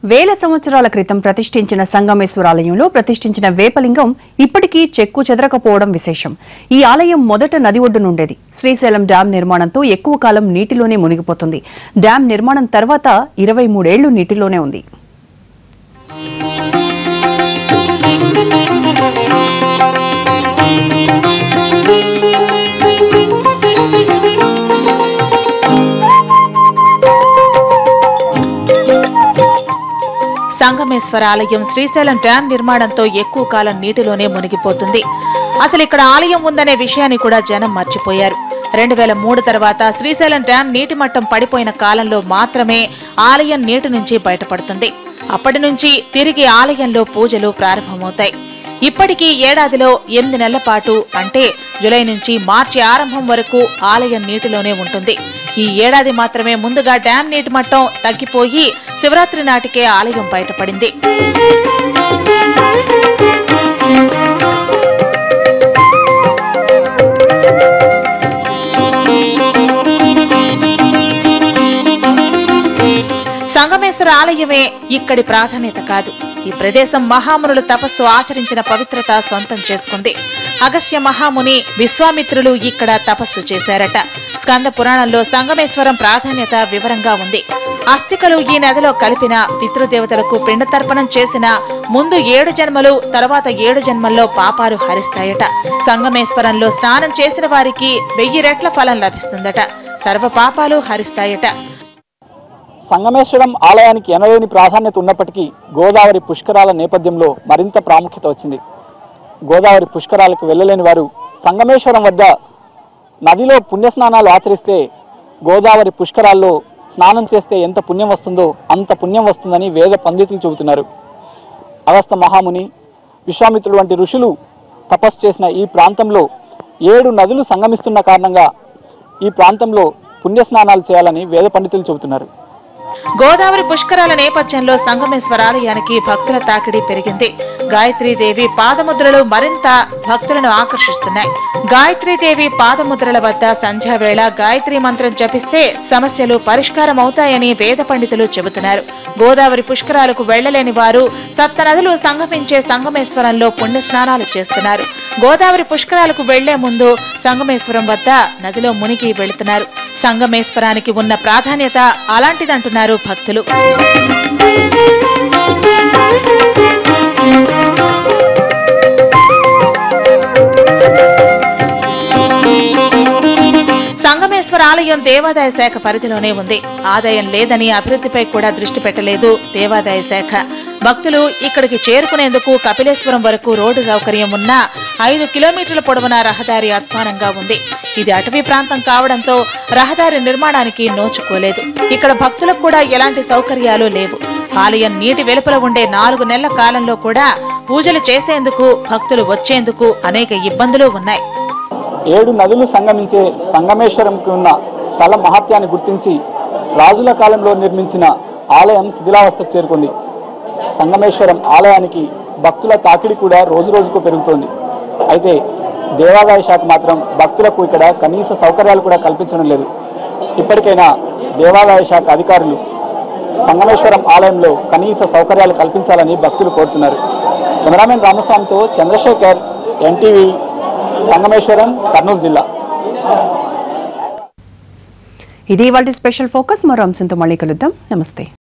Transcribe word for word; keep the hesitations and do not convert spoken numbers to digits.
వేల సంవత్సరాల క్రితం ప్రతిష్ఠించిన సంగమేశ్వర ఆలయంలో ప్రతిష్ఠించిన వేపలింగం ఇప్పటికీ చెక్కు చెదరకపోవడం విశేషం. ఈ ఆలయం మొదట నది ఒడ్డునుండేది. శ్రీశైలం డ్యాం నిర్మాణంతో ఎక్కువ కాలం నీటిలోనే మునిగిపోతుంది. డ్యాం నిర్మాణం తర్వాత ఇరవై మూడేళ్లు నీటిలోనే ఉంది. సంగమేశ్వర ఆలయం శ్రీశైలం డ్యాం నిర్మాణంతో ఎక్కువ కాలం నీటిలోనే మునిగిపోతుంది. అసలు ఇక్కడ ఆలయం ఉందనే విషయాన్ని కూడా జనం మర్చిపోయారు. రెండు వేల మూడు తర్వాత శ్రీశైలం డ్యాం నీటి మట్టం పడిపోయిన కాలంలో మాత్రమే ఆలయం నీటి నుంచి బయటపడుతుంది. అప్పటి నుంచి తిరిగి ఆలయంలో పూజలు ప్రారంభమవుతాయి. ఇప్పటికీ ఏడాదిలో ఎనిమిది నెలల పాటు అంటే జులై నుంచి మార్చి ఆరంభం వరకు ఆలయం నీటిలోనే ఉంటుంది. ఈ ఏడాది మాత్రమే ముందుగా డ్యాం నీటి మట్టం తగ్గిపోయి శివరాత్రి నాటికే ఆలయం బయటపడింది. సంగమేశ్వర ఆలయమే ఇక్కడి ప్రాధాన్యత కాదు. ఈ ప్రదేశం మహామునులు తపస్సు ఆచరించిన పవిత్రత సొంతం చేసుకుంది. అగస్త్య మహాముని, విశ్వామిత్రులు ఇక్కడ తపస్సు చేశారట. స్కంద పురాణంలో సంగమేశ్వరం ప్రాధాన్యత వివరంగా ఉంది. అస్థికలు ఈ నదిలో కలిపిన పితృదేవతలకు పిండ తర్పణం చేసిన ముందు ఏడు జన్మలు, తర్వాత ఏడు జన్మల్లో పాపాలు హరిస్తాయట. సంగమేశ్వరంలో స్నానం చేసిన వారికి వెయ్యి రెట్ల ఫలం లభిస్తుందట. సర్వ పాపాలు హరిస్తాయట. సంగమేశ్వరం ఆలయానికి ఎనలేని ప్రాధాన్యత ఉన్నప్పటికీ గోదావరి పుష్కరాల నేపథ్యంలో మరింత ప్రాముఖ్యత వచ్చింది. గోదావరి పుష్కరాలకు వెళ్ళలేని వారు సంగమేశ్వరం వద్ద నదిలో పుణ్యస్నానాలు ఆచరిస్తే గోదావరి పుష్కరాల్లో స్నానం చేస్తే ఎంత పుణ్యం వస్తుందో అంత పుణ్యం వస్తుందని వేద పండితులు చెబుతున్నారు. అగస్త్య మహాముని, విశ్వామిత్రుడు వంటి ఋషులు తపస్సు చేసిన ఈ ప్రాంతంలో ఏడు నదులు సంగమిస్తున్న కారణంగా ఈ ప్రాంతంలో పుణ్యస్నానాలు చేయాలని వేద పండితులు చెబుతున్నారు. గోదావరి పుష్కరాల నేపథ్యంలో సంగమేశ్వర ఆలయానికి భక్తుల తాకిడి పెరిగింది. గాయత్రీదేవి పాదముద్రలు మరింత భక్తులను ఆకర్షిస్తున్నాయి. గాయత్రీదేవి పాదముద్రల వద్ద సంధ్యావేళ గాయత్రీ మంత్రం జపిస్తే సమస్యలు పరిష్కారం అవుతాయని వేద పండితులు చెబుతున్నారు. గోదావరి పుష్కరాలకు వెళ్లలేని వారు సప్తనదులు సంగమించే సంగమేశ్వరంలో పుణ్యస్నానాలు చేస్తున్నారు. గోదావరి పుష్కరాలకు వెళ్లే ముందు సంగమేశ్వరం వద్ద నదిలో మునిగి వెళుతున్నారు. సంగమేశ్వరానికి ఉన్న ప్రాధాన్యత అలాంటిదంటున్నారు భక్తులు. సంగమేశ్వర ఆలయం దేవాదాయ శాఖ పరిధిలోనే ఉంది. ఆదాయం లేదని అభివృద్ధిపై కూడా దృష్టి పెట్టలేదు దేవాదాయ శాఖ. భక్తులు ఇక్కడికి చేరుకునేందుకు కపిలేశ్వరం వరకు రోడ్డు సౌకర్యం ఉన్నా ఐదు కిలోమీటర్ల పొడవున రహదారి అధ్వానంగా ఉంది. ఇది అటవీ ప్రాంతం కావడంతో రహదారి నిర్మాణానికి నోచుకోలేదు. ఇక్కడ భక్తులకు కూడా ఎలాంటి సౌకర్యాలు లేవు. ఆలయం నీటి వెలుపల ఉండే నాలుగు నెలల కాలంలో కూడా పూజలు చేసేందుకు భక్తులు వచ్చేందుకు అనేక ఇబ్బందులు ఉన్నాయి. ఏడు నదులు సంగమించే సంగమేశ్వరంకి ఉన్న స్థల మహత్యాన్ని గుర్తించి రాజుల కాలంలో నిర్మించిన ఆలయం శిథిలావస్థకు చేరుకుంది. సంగమేశ్వరం ఆలయానికి భక్తుల తాకిడి కూడా రోజు రోజుకు పెరుగుతోంది. అయితే దేవాదాయ శాఖ మాత్రం భక్తులకు ఇక్కడ కనీస సౌకర్యాలు కూడా కల్పించడం లేదు. ఇప్పటికైనా దేవాదాయ శాఖ అధికారులు సంగమేశ్వరం ఆలయంలో కనీస సౌకర్యాలు కల్పించాలని భక్తులు కోరుతున్నారు. కెమెరామెన్ రామస్వామితో చంద్రశేఖర్, ఎన్టీవీ, సంగమేశ్వరం, కర్నూలు జిల్లా. ఇది ఇవాల్టి స్పెషల్ ఫోకస్. మరో అంశంతో మళ్ళీ కలుద్దాం. నమస్తే.